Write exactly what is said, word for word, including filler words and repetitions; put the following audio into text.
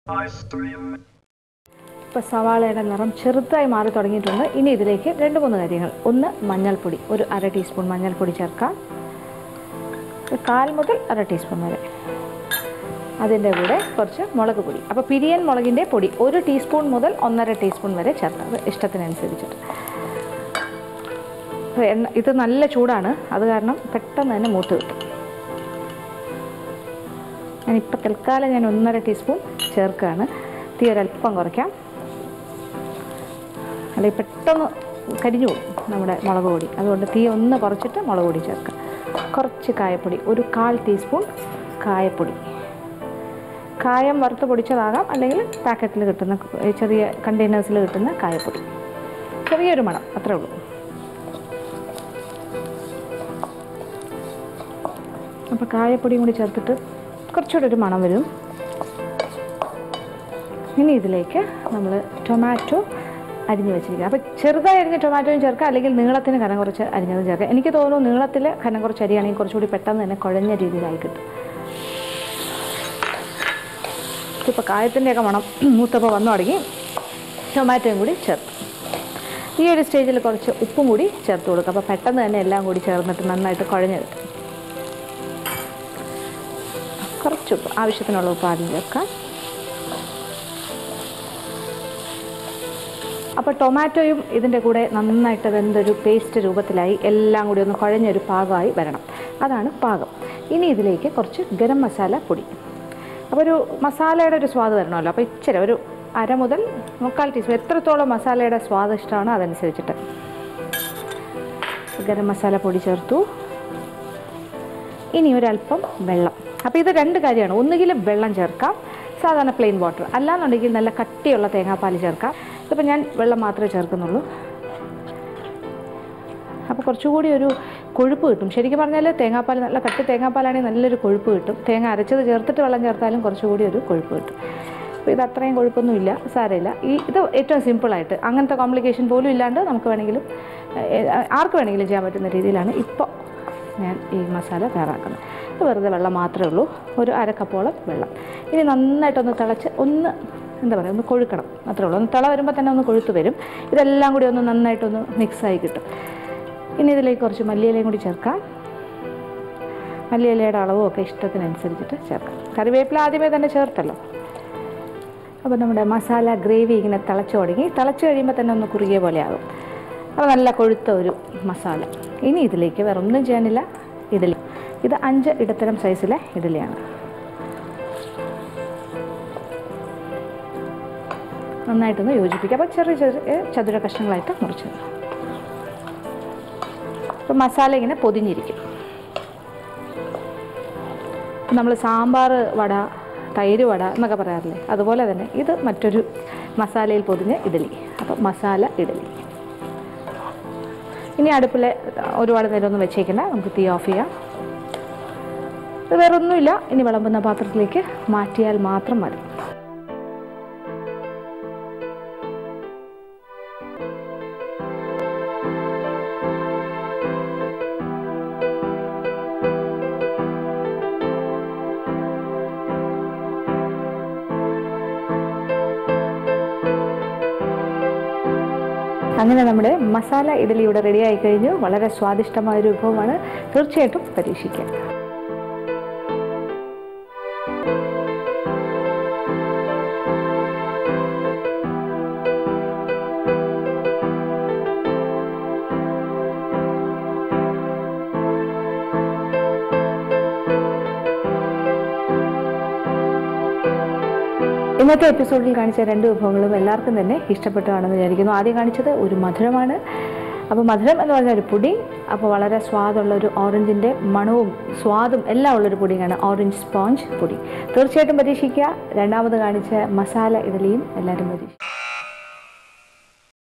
ഇപ്പോൾ സവാളയുടെ നിറം ചെറുതായി മാറി തുടങ്ങിയിട്ടുണ്ട്. ഇനി ഇതിലേക്ക് രണ്ട് മൂന്ന് കാര്യങ്ങൾ. ഒന്ന്, മഞ്ഞൾപ്പൊടി. ഒരു അര ടീസ്പൂൺ മഞ്ഞൾപ്പൊടി ചേർക്കാം. കാൽ മുതൽ അര ടീസ്പൂൺ വരെ. അതിൻ്റെ കൂടെ കുറച്ച് മുളക് പൊടി. അപ്പോൾ പിരിയൻ മുളകിൻ്റെ പൊടി ഒരു ടീസ്പൂൺ മുതൽ ഒന്നര ടീസ്പൂൺ വരെ ചേർക്കാം, അത് ഇഷ്ടത്തിനനുസരിച്ചിട്ട്. എണ്ണ ഇത് നല്ല ചൂടാണ്, അത് കാരണം പെട്ടെന്ന് തന്നെ മൂത്ത് കിട്ടും. ഞാനിപ്പോൾ തൽക്കാലം ഞാൻ ഒന്നര ടീസ്പൂൺ ചേർക്കുകയാണ്. തീ ഒരല്പം കുറയ്ക്കാം, അല്ലെങ്കിൽ പെട്ടെന്ന് കരിഞ്ഞു പോകും നമ്മുടെ മുളക് പൊടി. അതുകൊണ്ട് തീ ഒന്ന് കുറച്ചിട്ട് മുളക് പൊടി ചേർക്കാം. കുറച്ച് കായപ്പൊടി, ഒരു കാൽ ടീസ്പൂൺ കായപ്പൊടി. കായം വറുത്ത് പൊടിച്ചതാകാം, അല്ലെങ്കിൽ പാക്കറ്റിൽ കിട്ടുന്ന ചെറിയ കണ്ടെയ്നേഴ്സിൽ കിട്ടുന്ന കായപ്പൊടി. ചെറിയൊരു മണം, അത്രേ ഉള്ളൂ. അപ്പോൾ കായപ്പൊടിയും കൂടി ചേർത്തിട്ട് കുറച്ചുകൂടെ ഒരു മണം വരും. ഇനി ഇതിലേക്ക് നമ്മൾ ടൊമാറ്റോ അരിഞ്ഞ് വെച്ചിരിക്കുക. അപ്പോൾ ചെറുതായി അരിഞ്ഞ ടൊമാറ്റോയും ചേർക്കുക, അല്ലെങ്കിൽ നീളത്തിന് കനം കുറച്ച് അരിഞ്ഞതും ചേർക്കുക. എനിക്ക് തോന്നുന്നു നീളത്തിൽ കനം കുറച്ച് അരിയാണെങ്കിൽ കുറച്ചുകൂടി പെട്ടെന്ന് തന്നെ കുഴഞ്ഞ രീതിയിലായി കിട്ടും. ഇപ്പോൾ കായത്തിൻ്റെയൊക്കെ മണം മൂത്തപ്പോൾ വന്നു തുടങ്ങി. ടൊമാറ്റോയും കൂടി ചേർത്ത് ഈ ഒരു സ്റ്റേജിൽ കുറച്ച് ഉപ്പും കൂടി ചേർത്ത് കൊടുക്കുക. അപ്പോൾ പെട്ടെന്ന് തന്നെ എല്ലാം കൂടി ചേർന്നിട്ട് നന്നായിട്ട് കുഴഞ്ഞ് കിട്ടും. കുറച്ച് ഉപ്പ്, ആവശ്യത്തിനുള്ള ഉപ്പ് ആദ്യം ചേർക്കാം. അപ്പോൾ ടൊമാറ്റോയും ഇതിൻ്റെ കൂടെ നന്നായിട്ട് വെന്തൊരു പേസ്റ്റ് രൂപത്തിലായി എല്ലാം കൂടി ഒന്ന് കുഴഞ്ഞൊരു പാകമായി വരണം. അതാണ് പാകം. ഇനി ഇതിലേക്ക് കുറച്ച് ഗരം മസാല പൊടി. അപ്പോൾ ഒരു മസാലയുടെ ഒരു സ്വാദ് വരണമല്ലോ. അപ്പോൾ ഇച്ചിരി ഒരു അര മുതൽ മുക്കാൽ ടീസ്പൂൺ, എത്രത്തോളം മസാലയുടെ സ്വാദ് ഇഷ്ടമാണ് അതനുസരിച്ചിട്ട് ഗരം മസാല പൊടി ചേർത്തു. ഇനി ഒരല്പം വെള്ളം. അപ്പോൾ ഇത് രണ്ട് കാര്യമാണ്. ഒന്നുകിൽ വെള്ളം ചേർക്കാം, സാധാരണ പ്ലെയിൻ വാട്ടർ. അല്ലാന്നുണ്ടെങ്കിൽ നല്ല കട്ടിയുള്ള തേങ്ങാപ്പാൽ ചേർക്കാം. ഇതിപ്പോൾ ഞാൻ വെള്ളം മാത്രമേ ചേർക്കുന്നുള്ളൂ. അപ്പോൾ കുറച്ചുകൂടി ഒരു കൊഴുപ്പ് കിട്ടും. ശരിക്കും പറഞ്ഞാൽ തേങ്ങാപ്പാൽ നല്ല കട്ടി തേങ്ങാപ്പാലാണെങ്കിൽ നല്ലൊരു കൊഴുപ്പ് കിട്ടും. തേങ്ങ അരച്ചത് ചേർത്തിട്ട് വെള്ളം ചേർത്താലും കുറച്ചുകൂടി ഒരു കൊഴുപ്പ് കിട്ടും. അപ്പോൾ ഇത് അത്രയും കൊഴുപ്പൊന്നുമില്ല, സാരമില്ല. ഈ ഇത് ഏറ്റവും സിമ്പിളായിട്ട് അങ്ങനത്തെ കോംപ്ലിക്കേഷൻ പോലും ഇല്ലാണ്ട് നമുക്ക് വേണമെങ്കിലും ആർക്ക് വേണമെങ്കിലും ചെയ്യാൻ പറ്റുന്ന രീതിയിലാണ് ഇപ്പോൾ ഞാൻ ഈ മസാല തയ്യാറാക്കുന്നത്. ഇത് വെറുതെ വെള്ളം മാത്രമേ ഉള്ളൂ, ഒരു അര കപ്പോളം വെള്ളം. ഇനി നന്നായിട്ടൊന്ന് തിളച്ച് ഒന്ന് എന്താ പറയുക ഒന്ന് കൊഴുക്കണം, അത്രേ ഉള്ളൂ. ഒന്ന് തിള വരുമ്പോൾ തന്നെ ഒന്ന് കൊഴുത്ത് വരും. ഇതെല്ലാം കൂടി ഒന്ന് നന്നായിട്ടൊന്ന് മിക്സായി കിട്ടും. ഇനി ഇതിലേക്ക് കുറച്ച് മല്ലിയിലയും കൂടി ചേർക്കാം. മല്ലിയിലയുടെ അളവും ഒക്കെ ഇഷ്ടത്തിനനുസരിച്ചിട്ട് ചേർക്കാം. കറിവേപ്പില ആദ്യമേ തന്നെ ചേർത്തല്ലോ. അപ്പോൾ നമ്മുടെ മസാല ഗ്രേവി ഇങ്ങനെ തിളച്ച് തുടങ്ങി. തിളച്ച് കഴിയുമ്പോൾ തന്നെ ഒന്ന് കുറുകിയ പോലെ ആകും. അപ്പോൾ നല്ല കൊഴുത്ത ഒരു മസാല. ഇനി ഇതിലേക്ക് വേറെ ഒന്നും ചെയ്യാനില്ല, ഇഡ്ഡലി. ഇത് അഞ്ച് ഇടത്തരം സൈസിലെ ഇഡ്ഡലിയാണ്. നന്നായിട്ടൊന്ന് യോജിപ്പിക്കുക. അപ്പോൾ ചെറിയ ചെറിയ ചതുര കഷ്ണങ്ങളായിട്ട് മുറിച്ച്. അപ്പോൾ മസാല ഇങ്ങനെ പൊതിഞ്ഞിരിക്കും. നമ്മൾ സാമ്പാർ വട, തൈര് വട എന്നൊക്കെ പറയാറില്ലേ, അതുപോലെ തന്നെ ഇത് മറ്റൊരു മസാലയിൽ പൊതിഞ്ഞ ഇഡ്ഡലി. അപ്പോൾ മസാല ഇഡ്ഡലി. ഇനി അടുപ്പിൽ ഒരുപാട് നേരമൊന്നും വെച്ചേക്കണ്ട, നമുക്ക് തീ ഓഫ് ചെയ്യാം. ഇത് വേറെ ഒന്നുമില്ല. ഇനി വിളമ്പുന്ന പാത്രത്തിലേക്ക് മാറ്റിയാൽ മാത്രം മതി. അങ്ങനെ നമ്മുടെ മസാല ഇഡ്ഡലി ഇവിടെ റെഡി ആയി കഴിഞ്ഞു. വളരെ സ്വാദിഷ്ടമായൊരു വിഭവമാണ്, തീർച്ചയായിട്ടും പരീക്ഷിക്കുക. ഇന്നത്തെ എപ്പിസോഡിൽ കാണിച്ച രണ്ട് വിഭവങ്ങളും എല്ലാവർക്കും തന്നെ ഇഷ്ടപ്പെട്ടാണെന്ന് വിചാരിക്കുന്നു. ആദ്യം കാണിച്ചത് ഒരു മധുരമാണ്. അപ്പോൾ മധുരം എന്ന് പറഞ്ഞാൽ ഒരു പുഡിംഗ്. അപ്പോൾ വളരെ സ്വാദുള്ള ഒരു ഓറഞ്ചിൻ്റെ മണവും സ്വാദും എല്ലാം ഉള്ളൊരു പുഡിങ്ങാണ് ഓറഞ്ച് സ്പോഞ്ച് പുഡിംഗ്. തീർച്ചയായിട്ടും പരീക്ഷിക്കുക. രണ്ടാമത് കാണിച്ച മസാല ഇഡ്ഡലിയും എല്ലാവരും പരീക്ഷിക്കുക.